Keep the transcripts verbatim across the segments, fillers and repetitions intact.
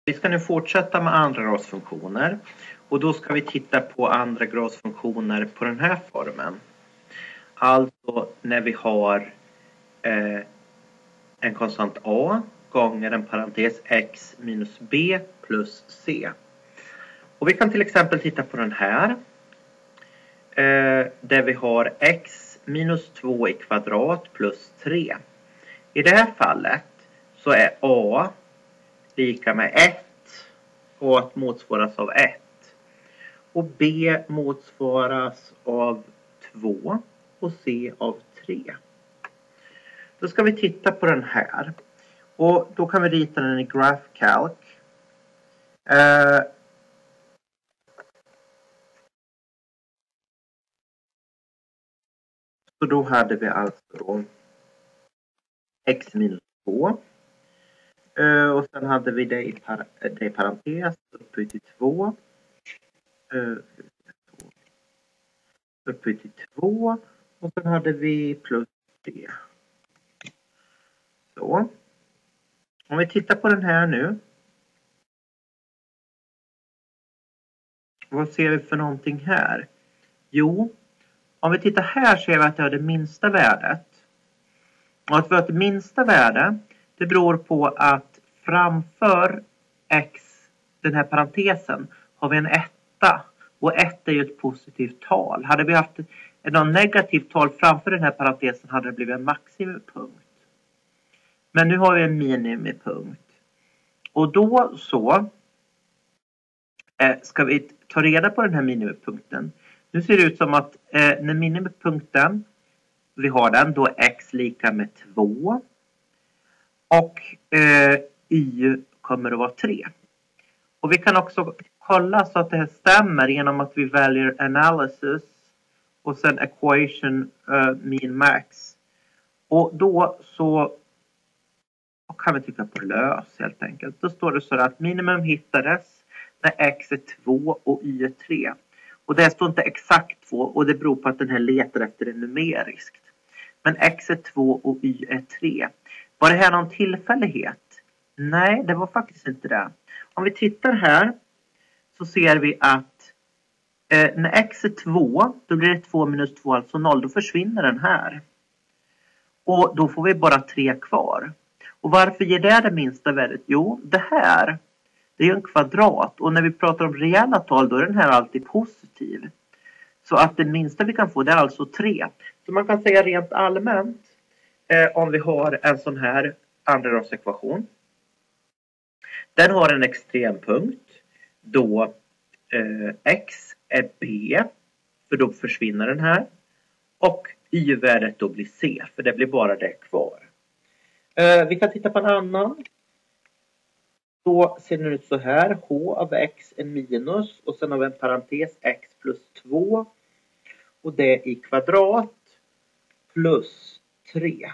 Vi ska nu fortsätta med andra gradsfunktioner och då ska vi titta på andra gradsfunktioner på den här formen. Alltså när vi har eh, en konstant a gånger en parentes x minus b plus c. Och vi kan till exempel titta på den här eh, där vi har x minus två i kvadrat plus tre. I det här fallet så är a lika med ett och att motsvaras av ett. Och b motsvaras av två och c av tre. Då ska vi titta på den här. Och då kan vi rita den i GraphCalc. Eh, så då hade vi alltså då x minus två. Uh, och sen hade vi det i, par det i parentes upphöjt till två. Uh, upphöjt till två. Och sen hade vi plus tre. Så. Om vi tittar på den här nu. Vad ser vi för någonting här? Jo, om vi tittar här ser vi att det är det minsta värdet. Och att vi har ett minsta värde, det beror på att framför x, den här parentesen, har vi en etta. Och ett är ju ett positivt tal. Hade vi haft ett negativt tal framför den här parentesen hade det blivit en maximipunkt. Men nu har vi en minimipunkt. Och då så eh, ska vi ta reda på den här minimipunkten. Nu ser det ut som att eh, när minimipunkten, vi har den, då x lika med två. Och eh, y kommer att vara tre. Och vi kan också kolla så att det här stämmer genom att vi väljer analysis och sen equation uh, mean max. Och då så kan vi trycka på lös helt enkelt. Då står det så att minimum hittades när x är två och y är tre. Och det står inte exakt två och det beror på att den här letar efter det numeriskt. Men x är två och y är tre. Var det här någon tillfällighet? Nej, det var faktiskt inte det. Om vi tittar här så ser vi att eh, när x är två, då blir det två minus två, alltså noll. Då försvinner den här. Och då får vi bara tre kvar. Och varför ger det det minsta värdet? Jo, det här, det är ju en kvadrat. Och när vi pratar om reella tal, då är den här alltid positiv. Så att det minsta vi kan få, det är alltså tre. Så man kan säga rent allmänt, eh, om vi har en sån här andragradsekvation. Den har en extrempunkt då eh, x är b, för då försvinner den här. Och y-värdet då blir c, för det blir bara det kvar. Eh, vi kan titta på en annan. Då ser den ut så här. H av x är minus och sen har vi en parentes x plus två. Och det i kvadrat plus tre.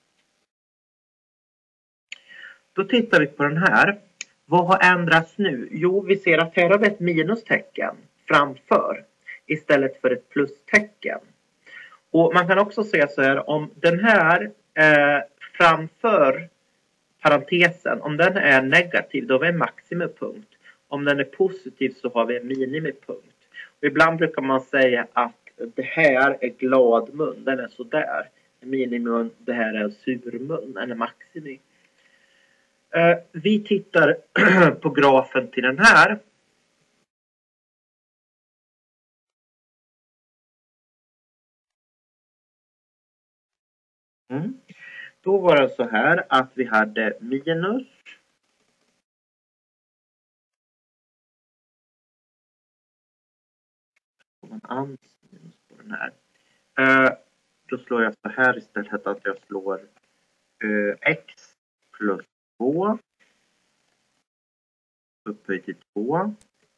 Då tittar vi på den här. Vad har ändrats nu? Jo, vi ser att här har vi ett minustecken framför istället för ett plustecken. Och man kan också säga så här, om den här eh, framför parentesen, om den är negativ, då har vi en maximipunkt. Om den är positiv så har vi en minimipunkt. Och ibland brukar man säga att det här är gladmun, den är så där. Minimum, det här är surmun, eller maximi. Uh, vi tittar på grafen till den här. Mm. Då var det så här att vi hade minus. Man minus på den här. Uh, då slår jag så här istället att jag slår uh, x plus två upphöjt till två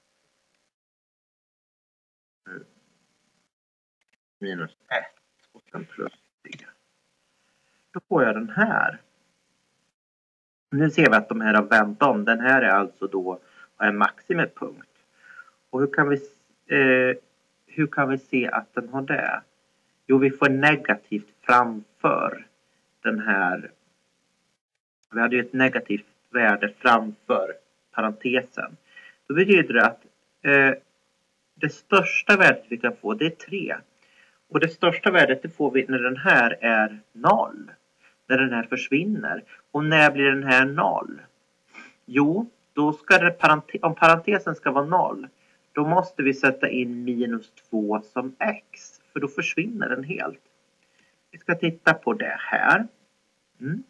minus ett och sen plus tre. Då får jag den här. Nu ser vi att de här har vänt om. Den här är alltså då en maximipunkt. Och hur kan vi, eh, hur kan vi se att den har det? Jo, vi får negativt framför den här. Vi hade ju ett negativt värde framför parentesen. Då betyder det att eh, det största värdet vi kan få det är tre. Och det största värdet det får vi när den här är noll. När den här försvinner. Och när blir den här noll? Jo, då ska det parente- om parentesen ska vara noll. Då måste vi sätta in minus två som x. För då försvinner den helt. Vi ska titta på det här. Mm.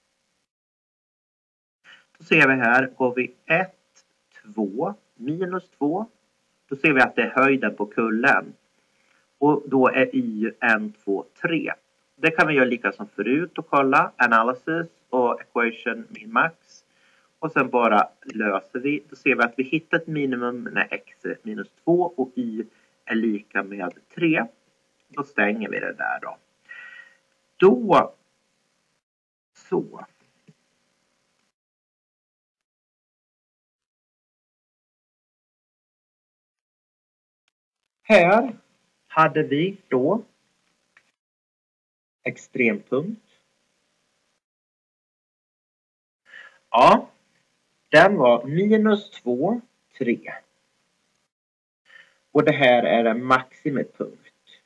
Då ser vi här, går vi ett, två, minus två. Då ser vi att det är höjden på kullen. Och då är y en, två, tre. Det kan vi göra lika som förut och kolla. Analysis och equation min max. Och sen bara löser vi. Då ser vi att vi hittar ett minimum när x är minus två och y är lika med tre. Då stänger vi det där då. Då så. Här hade vi då extrempunkt. Ja, den var minus två, tre. Och det här är en maximipunkt.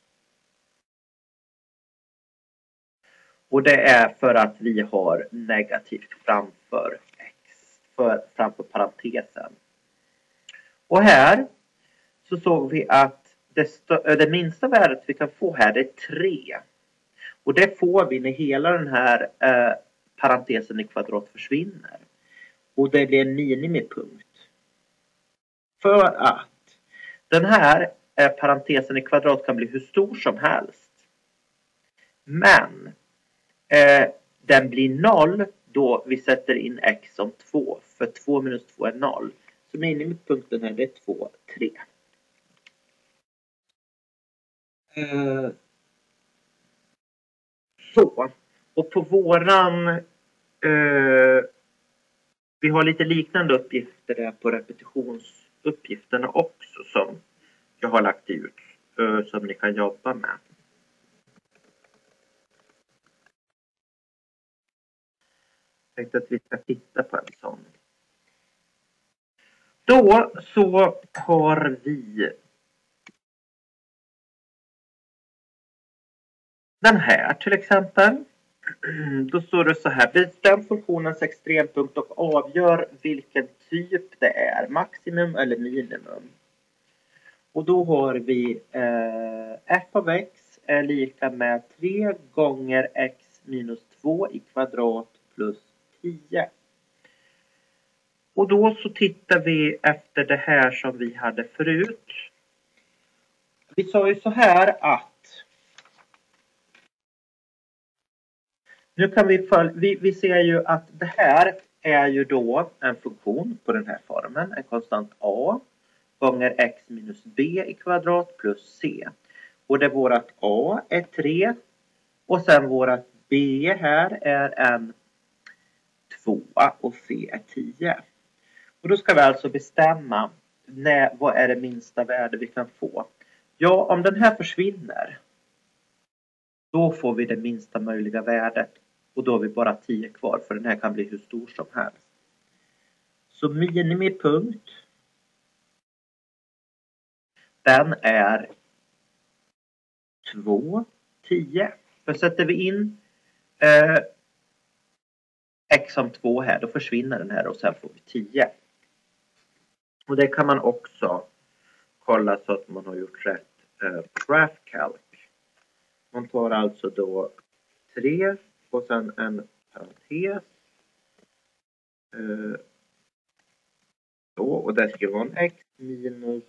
Och det är för att vi har negativt framför x, för, framför parentesen. Och här så såg vi att det, stö- det minsta värdet vi kan få här det är tre. Och det får vi när hela den här eh, parentesen i kvadrat försvinner. Och det blir en minimipunkt. För att den här eh, parentesen i kvadrat kan bli hur stor som helst. Men eh, den blir noll då vi sätter in x som två. För två minus två är noll. Så minimipunkten här det är två, tre. Eh, så. Och på våran... Eh, vi har lite liknande uppgifter där på repetitionsuppgifterna också som jag har lagt ut. Eh, som ni kan jobba med. Jag tänkte att vi ska titta på en sån. Då så har vi den här till exempel. Då står det så här. Bestäm funktionens extrempunkt och avgör vilken typ det är. Maximum eller minimum. Och då har vi eh, f av x är lika med tre gånger x minus två i kvadrat plus tio. Och då så tittar vi efter det här som vi hade förut. Vi sa ju så här att nu kan vi följa, vi, vi ser ju att det här är ju då en funktion på den här formen. En konstant a gånger x minus b i kvadrat plus c. Och det vårat a är tre. Och sen vårat b här är en tvåa och c är tio. Och då ska vi alltså bestämma när, vad är det minsta värde vi kan få. Ja, om den här försvinner. Då får vi det minsta möjliga värdet. Och då har vi bara tio kvar. För den här kan bli hur stor som helst. Så minimipunkt. Den är två, tio. För sätter vi in eh, x som två här. Då försvinner den här och sen får vi tio. Och det kan man också kolla så att man har gjort rätt eh, GraphCalc. Man tar alltså då tre och sen en parentes. Eh, då, och där skriver man x minus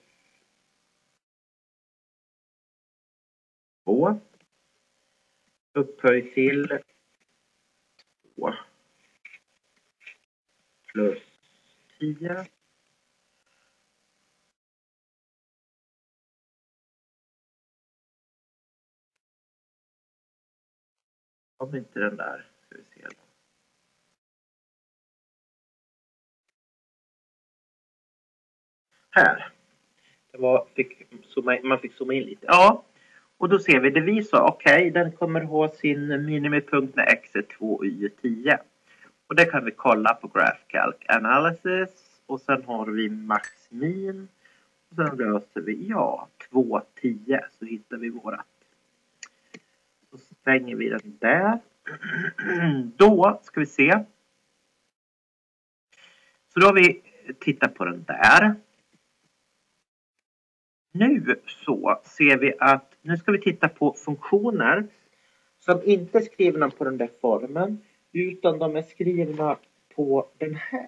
två. Upphöj till två. Plus tio. Om inte den där. Ska vi se då. Här. Det var, fick zooma, man fick zooma in lite. Ja. Och då ser vi det vi sa. Okej, okay, den kommer ha sin minimipunkt när x är två och y är tio. Och det kan vi kolla på GraphCalc Analysis. och sen har vi max min. Och sen löser vi, ja, två tio så hittar vi vårat. Så stänger vi den där. Då ska vi se. Så då har vi tittat på den där. Nu så ser vi att, nu ska vi titta på funktioner som inte är skrivna på den där formen, utan de är skrivna på den här.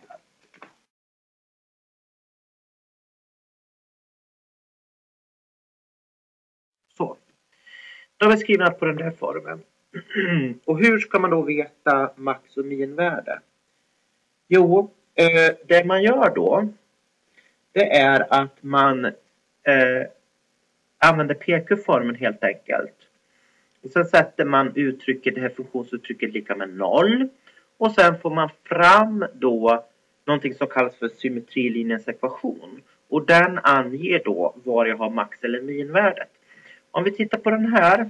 Så. De är skrivna på den där formen. Och hur ska man då veta max och minvärde? Jo, eh, det man gör då, det är att man eh, använder P Q-formen helt enkelt. Och sen sätter man uttrycket, det här funktionsuttrycket lika med noll. Och sen får man fram då någonting som kallas för symmetrilinjens ekvation. Och den anger då var jag har max eller minvärdet. Om vi tittar på den här.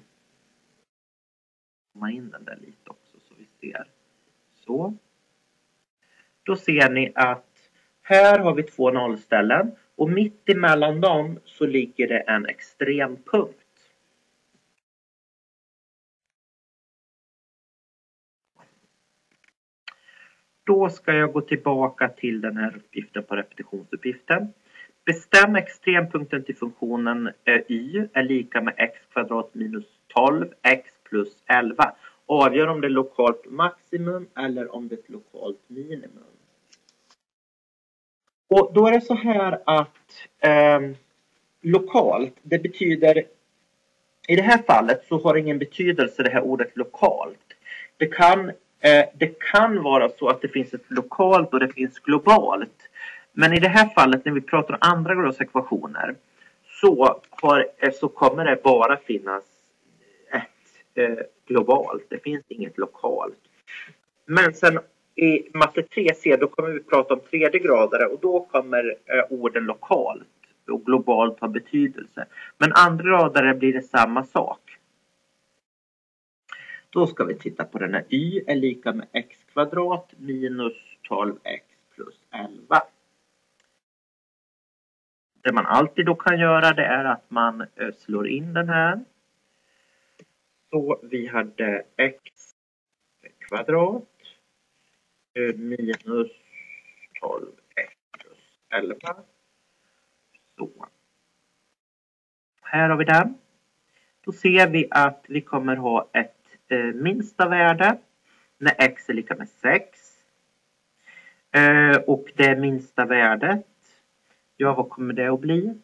Man in den där lite också så vi ser. Så. Då ser ni att här har vi två nollställen. Och mitt emellan dem så ligger det en extrempunkt. Då ska jag gå tillbaka till den här uppgiften på repetitionsuppgiften. Bestäm extrempunkten till funktionen y är lika med x kvadrat minus tolv x plus elva. Avgör om det är lokalt maximum eller om det är ett lokalt minimum. Och då är det så här att eh, lokalt, det betyder, i det här fallet så har det ingen betydelse det här ordet lokalt. Det kan, eh, det kan vara så att det finns ett lokalt och det finns globalt. Men i det här fallet när vi pratar om andra grads ekvationer så, har, så kommer det bara finnas ett eh, globalt. Det finns inget lokalt. Men sen i matte tre C då kommer vi prata om tredje grader och då kommer eh, orden lokalt och globalt ha betydelse. Men andra grader blir det samma sak. Då ska vi titta på den här y är lika med x kvadrat minus tolv x plus elva. Det man alltid då kan göra det är att man eh, slår in den här. Så vi hade x kvadrat minus tolv x plus elva. Så. Här har vi den. Då ser vi att vi kommer ha ett eh, minsta värde när x är lika med sex. Eh, och det minsta värdet, ja vad kommer det att bli?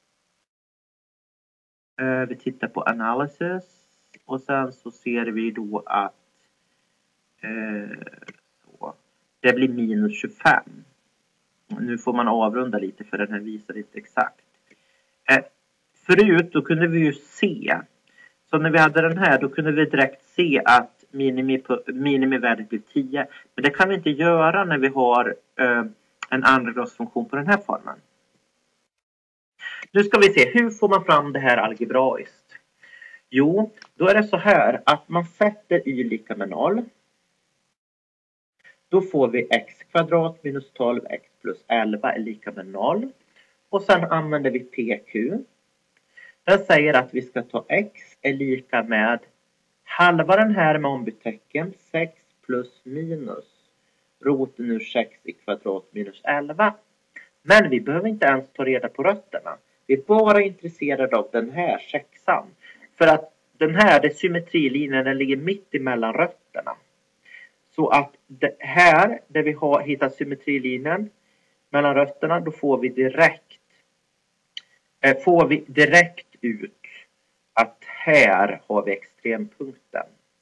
Eh, vi tittar på analysis. Och sen så ser vi då att eh, så, det blir minus tjugofem. Nu får man avrunda lite för den här visar inte exakt. Eh, förut då kunde vi ju se. Så när vi hade den här då kunde vi direkt se att minimi, minimivärdet blir tio. Men det kan vi inte göra när vi har eh, en andragradsfunktion på den här formen. Nu ska vi se, hur får man fram det här algebraiskt? Jo, då är det så här att man sätter y lika med noll. Då får vi x kvadrat minus tolv x plus elva är lika med noll. Och sen använder vi P Q. Den säger att vi ska ta x är lika med halva den här med ombytecken sex plus minus roten ur sex i kvadrat minus elva. Men vi behöver inte ens ta reda på rötterna. Vi är bara intresserade av den här sexan. För att den här, det symmetrilinjen, den ligger mitt emellan rötterna. Så att det här, där vi har hittat symmetrilinjen mellan rötterna, då får vi direkt, eh, får vi direkt ut att här har vi extrempunkten.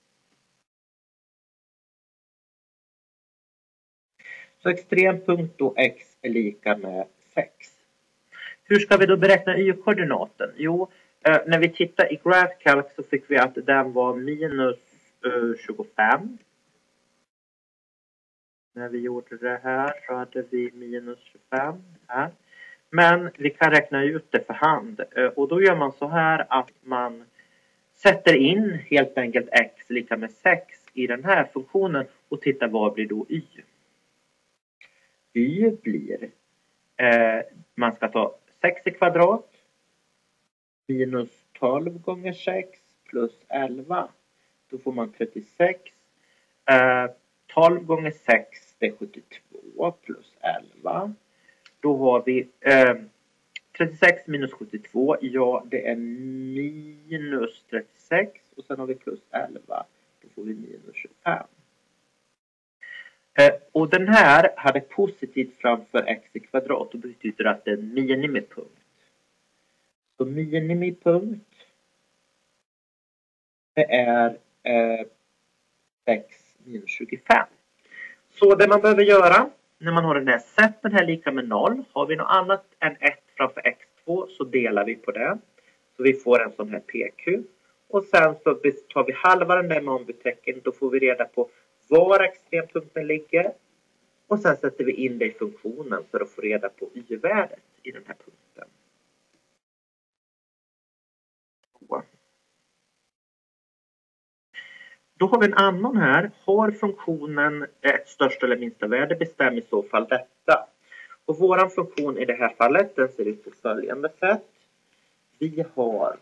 Så extrempunkt då x är lika med sex. Hur ska vi då beräkna y-koordinaten? Jo, eh, när vi tittar i GraphCalc så fick vi att den var minus eh, tjugofem. När vi gjorde det här så hade vi minus tjugofem här. Men vi kan räkna ut det för hand. Eh, och då gör man så här att man sätter in helt enkelt x lika med sex i den här funktionen och tittar vad blir då y. y blir, eh, man ska ta sex i kvadrat minus tolv gånger sex plus elva. Då får man trettiosex. Eh, tolv gånger sex det är sjuttiotvå plus elva. Då har vi eh, trettiosex minus sjuttiotvå. Ja, det är minus trettiosex. Och sen har vi plus elva. Då får vi minus tjugofem. Eh, och den här hade positivt framför x i kvadrat. Och betyder att det är en minimipunkt. Så minimipunkt det är eh, sex minus tjugofem. Så det man behöver göra när man har den här, sätt den här lika med noll. Har vi något annat än ett framför x två så delar vi på det. Så vi får en sån här P Q. Och sen så tar vi halva den där med ombytecken. Då får vi reda på var extrempunkten ligger. Och sen sätter vi in det i funktionen för att få reda på y-värdet i den här punkten. Så. Då har vi en annan här. Har funktionen ett största eller minsta värde bestämmer i så fall detta. Och våran funktion i det här fallet den ser ut på följande sätt. Vi har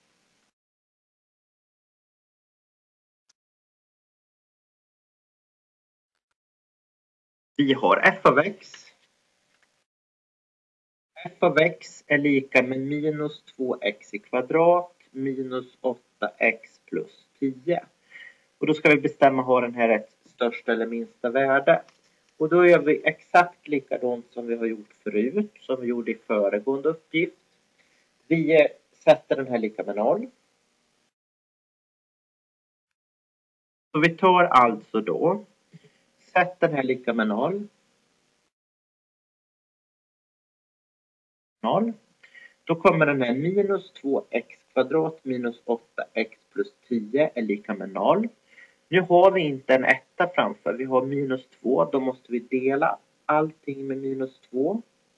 Vi har f av x. F av x är lika med minus två x i kvadrat minus åtta x plus tio. Och då ska vi bestämma har den här ett största eller minsta värde. Och då gör vi exakt likadant som vi har gjort förut. Som vi gjorde i föregående uppgift. Vi sätter den här lika med noll. Så vi tar alltså då. Sätt den här lika med noll. noll. Då kommer den här minus två x kvadrat minus åtta x plus tio är lika med noll. Nu har vi inte en etta framför. Vi har minus två. Då måste vi dela allting med minus två.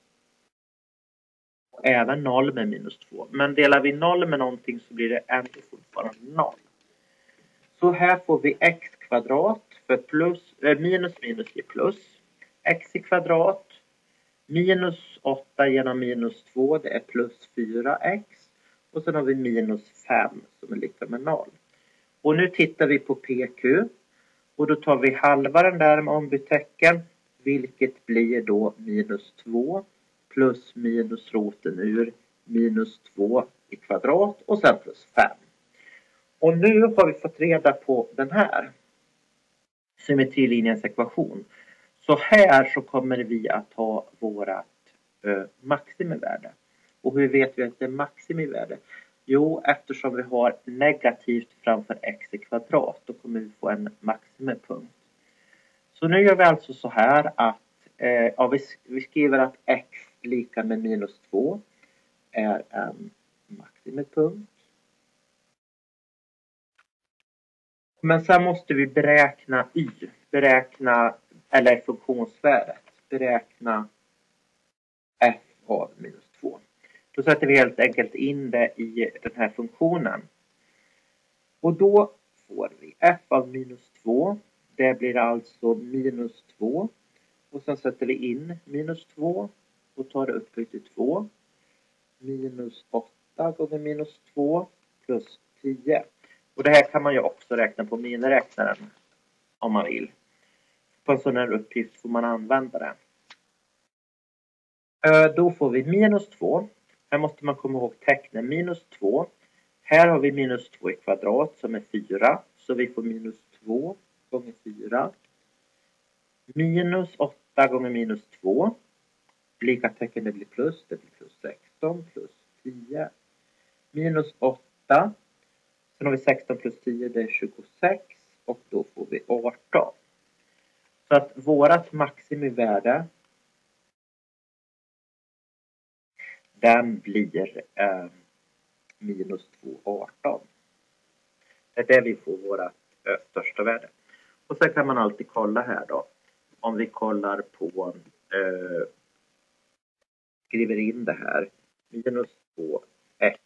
Och även noll med minus två. Men delar vi noll med någonting så blir det ändå fortfarande noll. Så här får vi x kvadrat för plus, äh, minus minus ger plus. X i kvadrat. Minus åtta genom minus två det är plus fyra x. Och sen har vi minus fem som är lika med noll. Och nu tittar vi på P Q. Och då tar vi halva den där med ombytecken. Vilket blir då minus två. Plus minus roten ur minus två i kvadrat. Och sen plus fem. Och nu har vi fått reda på den här. Symmetrilinjens ekvation. Så här så kommer vi att ha vårat eh, maximivärde. Och hur vet vi att det är maximivärde? Jo, eftersom vi har negativt framför x i kvadrat. Då kommer vi få en maximipunkt. Så nu gör vi alltså så här att eh, ja, vi, vi skriver att x lika med minus två är en maximipunkt. Men sen måste vi beräkna y. Beräkna, eller funktionsvärdet. Beräkna f av minus två. Då sätter vi helt enkelt in det i den här funktionen. Och då får vi f av minus två. Det blir alltså minus två. Och sen sätter vi in minus två. Och tar det upp till två. Minus åtta gånger minus två. Plus tio. Och det här kan man ju också räkna på miniräknaren. Om man vill. På en sån här uppgift får man använda det. Då får vi minus två. Här måste man komma ihåg tecknen. Minus två. Här har vi minus två i kvadrat som är fyra. Så vi får minus två gånger fyra. Minus åtta gånger minus två. Lika tecken det blir plus. Det blir plus sexton plus tio. Minus åtta. Sen har vi sexton plus tio. Det är tjugosex. Och då får vi arton. Så att vårat maximivärde. Den blir eh, minus två arton. Det är det vi får våra eh, största värde. Och sen kan man alltid kolla här då. Om vi kollar på, eh, skriver in det här. Minus två x.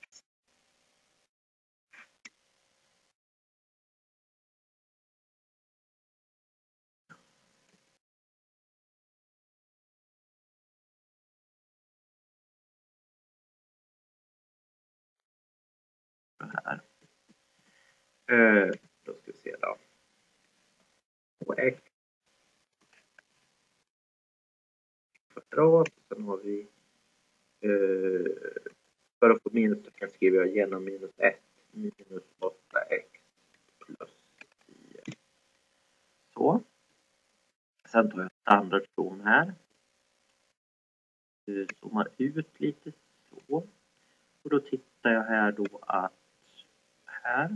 Eh, då ska vi se då. Och x kvadrat. Sen har vi eh, för att få minus så kan jag skriva genom minus ett minus åtta x plus tio. Så. Sen tar jag standardzoom här. Zoomar ut lite så. Och då tittar jag här då att här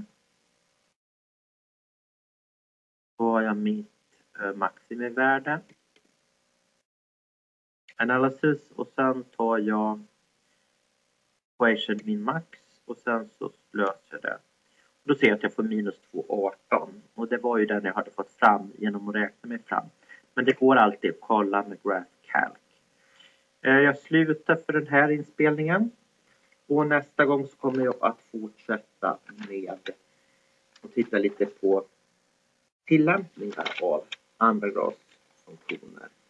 så har jag mitt eh, maximivärde. Analysis och sen tar jag equation min max och sen så löser jag det. Och då ser jag att jag får minus två komma arton och det var ju den jag hade fått fram genom att räkna mig fram. Men det går alltid att kolla med GraphCalc. Jag slutar för den här inspelningen och nästa gång så kommer jag att fortsätta med att titta lite på tillämpningar av andra gradsfunktioner.